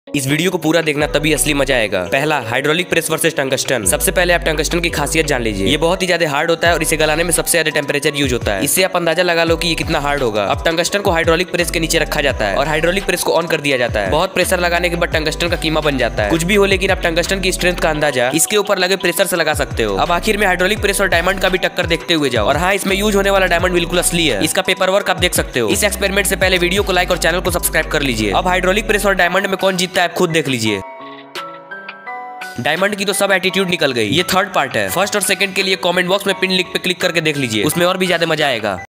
इस वीडियो को पूरा देखना तभी असली मजा आएगा। पहला, हाइड्रोलिक प्रेस वर्सेस टंगस्टन। सबसे पहले आप टंगस्टन की खासियत जान लीजिए। ये बहुत ही ज्यादा हार्ड होता है और इसे गलाने में सबसे ज्यादा टेम्परेचर यूज होता है। इससे आप अंदाजा लगा लो कि ये कितना हार्ड होगा। अब टंगस्टन को हाइड्रोलिक प्रेस के नीचे रखा जाता है और हाइड्रोलिक प्रेस को ऑन कर दिया जाता है। बहुत प्रेशर लगाने के बाद टंगस्टन का कीमा बन जाता है। कुछ भी हो, लेकिन आप टंगस्टन की स्ट्रेंथ का अंदाजा इसके ऊपर लगे प्रेशर से लगा सकते हो। अब आखिर में हाइड्रोलिक प्रेस और डायमंड का भी टक्कर देखते हुए जाओ। और हाँ, इसमें यूज होने वाला डायमंड बिल्कुल असली है। इसका पेपर वर्क आप देख सकते हो। इस एक्सपेरिमेंट से पहले वीडियो को लाइक और चैनल को सब्सक्राइब कर लीजिए। अब हाइड्रोलिक प्रेस और डायमंड में कौन जीतता है आप खुद देख लीजिए। डायमंड की तो सब एटीट्यूड निकल गई। ये थर्ड पार्ट है। फर्स्ट और सेकंड के लिए कमेंट बॉक्स में पिन लिंक पे क्लिक करके देख लीजिए, उसमें और भी ज्यादा मजा आएगा।